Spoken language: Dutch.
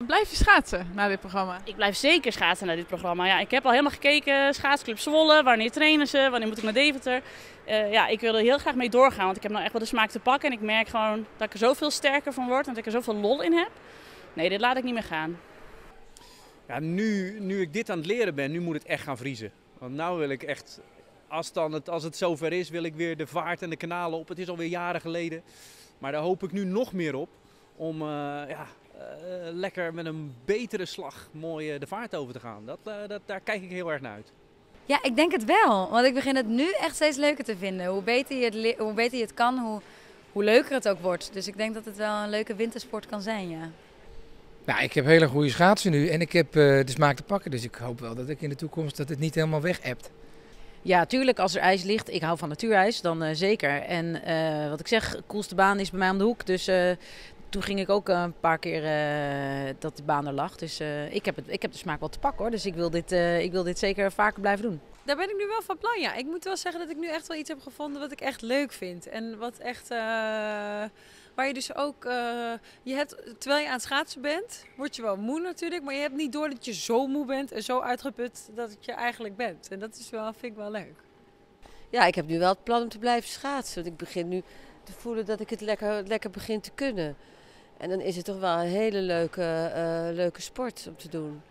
Blijf je schaatsen na dit programma? Ik blijf zeker schaatsen naar dit programma. Ja, ik heb al helemaal gekeken, schaatsclub Zwolle, wanneer trainen ze, wanneer moet ik naar Deventer. Ik wil er heel graag mee doorgaan, want ik heb nou echt wel de smaak te pakken. En ik merk gewoon dat ik er zoveel sterker van word en dat ik er zoveel lol in heb. Nee, dit laat ik niet meer gaan. Ja, nu ik dit aan het leren ben, nu moet het echt gaan vriezen. Want nu wil ik echt, als het zover is, wil ik weer de vaart en de kanalen op. Het is alweer jaren geleden. Maar daar hoop ik nu nog meer op. Om lekker met een betere slag mooi de vaart over te gaan. Daar kijk ik heel erg naar uit. Ja, ik denk het wel. Want ik begin het nu echt steeds leuker te vinden. Hoe beter je het kan, hoe leuker het ook wordt. Dus ik denk dat het wel een leuke wintersport kan zijn, ja. Nou, ik heb hele goede schaatsen nu en ik heb de smaak te pakken. Dus ik hoop wel dat ik in de toekomst dat het niet helemaal weg hebt. Ja, tuurlijk, als er ijs ligt, ik hou van natuurijs, dan zeker. En wat ik zeg, de coolste baan is bij mij om de hoek. Dus toen ging ik ook een paar keer dat de baan er lag. Dus ik heb de smaak wel te pakken hoor. Dus ik wil dit zeker vaker blijven doen. Daar ben ik nu wel van plan, ja. Ik moet wel zeggen dat ik nu echt wel iets heb gevonden wat ik echt leuk vind. En wat echt... waar je dus ook... je hebt, terwijl je aan het schaatsen bent, word je wel moe natuurlijk. Maar je hebt niet door dat je zo moe bent en zo uitgeput dat het je eigenlijk bent. En dat is wel, vind ik wel leuk. Ja, ik heb nu wel het plan om te blijven schaatsen. Want ik begin nu te voelen dat ik het lekker begin te kunnen. En dan is het toch wel een hele leuke sport om te doen.